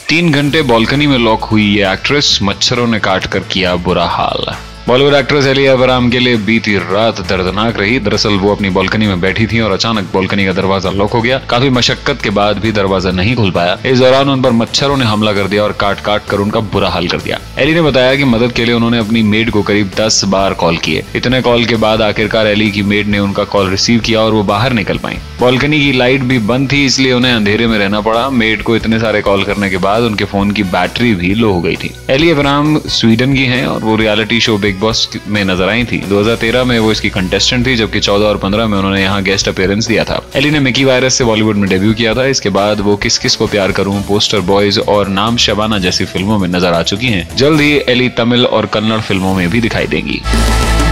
3 घंटे बालकनी में लॉक हुई ये एक्ट्रेस, मच्छरों ने काट कर किया बुरा हाल। बॉलीवुड एक्ट्रेस एली अवराम के लिए बीती रात दर्दनाक रही। दरअसल वो अपनी बालकनी में बैठी थी और अचानक बालकनी का दरवाजा लॉक हो गया। काफी मशक्कत के बाद भी दरवाजा नहीं खुल पाया। इस दौरान उन पर मच्छरों ने हमला कर दिया और काट काट कर उनका बुरा हाल कर दिया। एली ने बताया कि मदद के लिए उन्होंने अपनी मेड को करीब 10 बार कॉल किए। इतने कॉल के बाद आखिरकार एली की मेड ने उनका कॉल रिसीव किया और वो बाहर निकल पाई। बालकनी की लाइट भी बंद थी, इसलिए उन्हें अंधेरे में रहना पड़ा। मेड को इतने सारे कॉल करने के बाद उनके फोन की बैटरी भी लो हो गई थी। एली अवराम स्वीडन की हैं और वो रियलिटी शो बिग बॉस में नजर आई थी। 2013 में वो इसकी कंटेस्टेंट थी, जबकि 14 और 15 में उन्होंने यहाँ गेस्ट अपीयरेंस दिया था। एली ने मिकी वायरस से बॉलीवुड में डेब्यू किया था। इसके बाद वो किस किस को प्यार करूं, पोस्टर बॉयज और नाम शबाना जैसी फिल्मों में नजर आ चुकी हैं। जल्द ही एली तमिल और कन्नड़ फिल्मों में भी दिखाई देंगी।